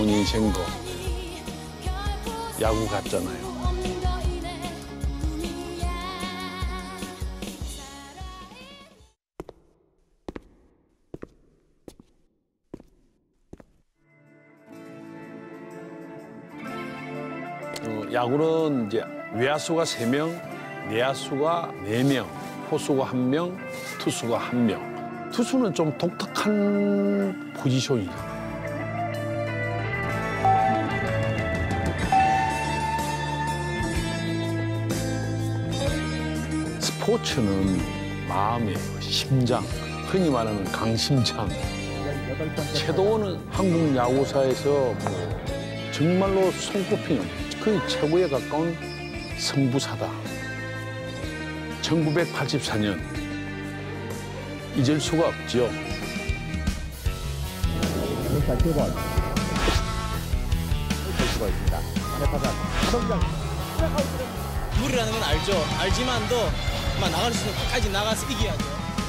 인생도 야구 같잖아요. 야구는 이제 외야수가 3명, 내야수가 4명, 포수가 1명, 투수가 1명. 투수는 좀 독특한 포지션이죠. 스포츠는 마음이에요, 심장. 흔히 말하는 강심장. 최동원은 한국 야구사에서 뭐 정말로 손꼽히는 거의 최고에 가까운 승부사다. 1984년 잊을 수가 없죠. 무리라는 건 알죠. 알지만도 나갈 수 있는 끝까지 나가서 이겨야죠.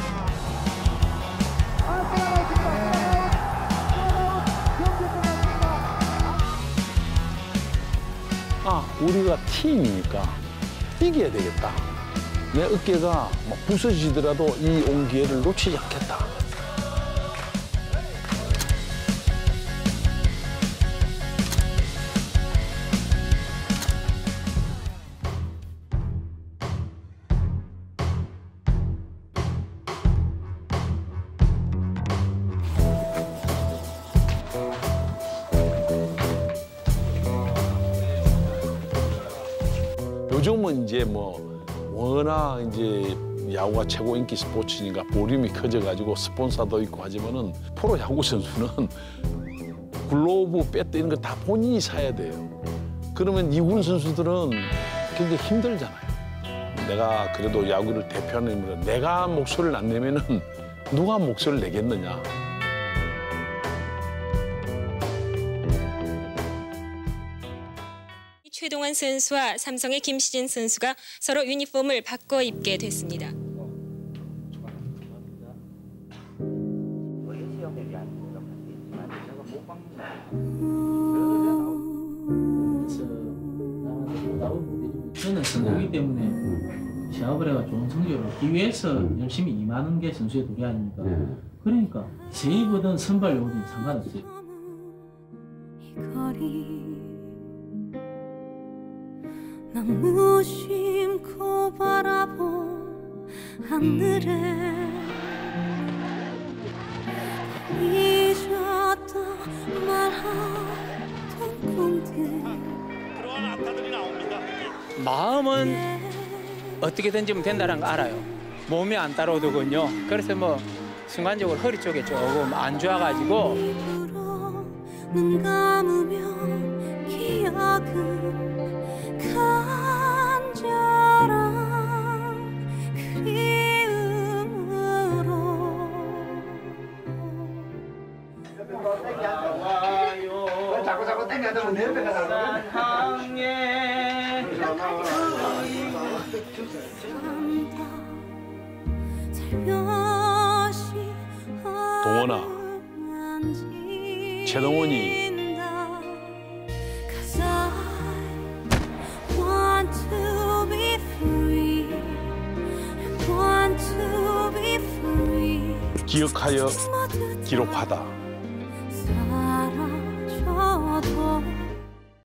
우리가 팀이니까 이겨야 되겠다. 내 어깨가 막 부서지더라도 이 온 기회를 놓치지 않겠다. 요즘은 이제 뭐 워낙 이제 야구가 최고 인기 스포츠니까 볼륨이 커져가지고 스폰서도 있고 하지만은 프로 야구 선수는 글로브, 배트 이런 거 다 본인이 사야 돼요. 그러면 이군 선수들은 굉장히 힘들잖아요. 내가 그래도 야구를 대표하는 힘으로 내가 목소리를 안 내면은 누가 목소리를 내겠느냐. 최동원 선수와 삼성의 김시진 선수가 서로 유니폼을 바꿔 입게 됐습니다. 저는 선수이기 때문에 시합을 해가 좋은 성적을 얻기 위해서 열심히 임하는 게 선수의 도리 아닙니까? 그러니까 세이브든 선발용이든 상관없어요. 난 무심코 바라본 하늘에 잊었다 말하던 꿈들. 그러한 안타들이 나옵니다. 마음은 어떻게든지 된다는 거 알아요. 몸이 안 따라오더군요. 그래서 뭐 순간적으로 허리 쪽에 조금 안 좋아가지고 눈 감으면 기억은 간절한 그리움으로. 자꾸 땡겨도 내 옆에 가서 동원아, 최동원이 기억하여 기록하다.